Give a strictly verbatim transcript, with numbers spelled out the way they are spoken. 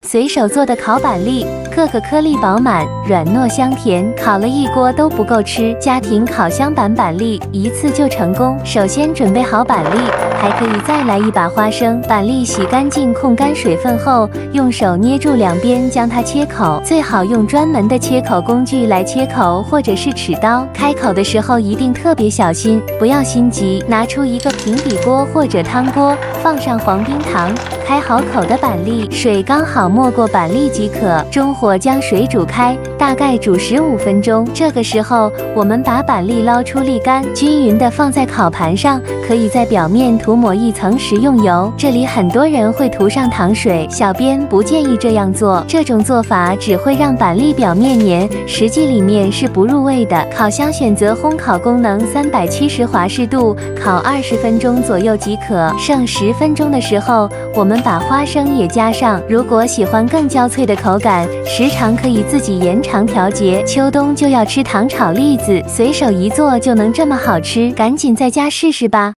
随手做的烤板栗，个个颗粒饱满，软糯香甜，烤了一锅都不够吃。家庭烤箱版板栗一次就成功。首先准备好板栗，还可以再来一把花生。板栗洗干净，控干水分后，用手捏住两边，将它切口，最好用专门的切口工具来切口，或者是尺刀。开口的时候一定特别小心，不要心急。拿出一个平底锅或者汤锅，放上黄冰糖。开好口的板栗，水刚好没过板栗即可。中火将水煮开，大概煮十五分钟。这个时候，我们把板栗捞出沥干，均匀的放在烤盘上，可以在表面涂抹一层食用油。这里很多人会涂上糖水，小编不建议这样做，这种做法只会让板栗表面黏，实际里面是不入味的。烤箱选择烘烤功能，三百七十华氏度，烤二十分钟左右即可。剩十分钟的时候，我们把花生也加上。如果喜欢更焦脆的口感，时长可以自己延长调节。秋冬就要吃糖炒栗子，随手一做就能这么好吃，赶紧在家试试吧。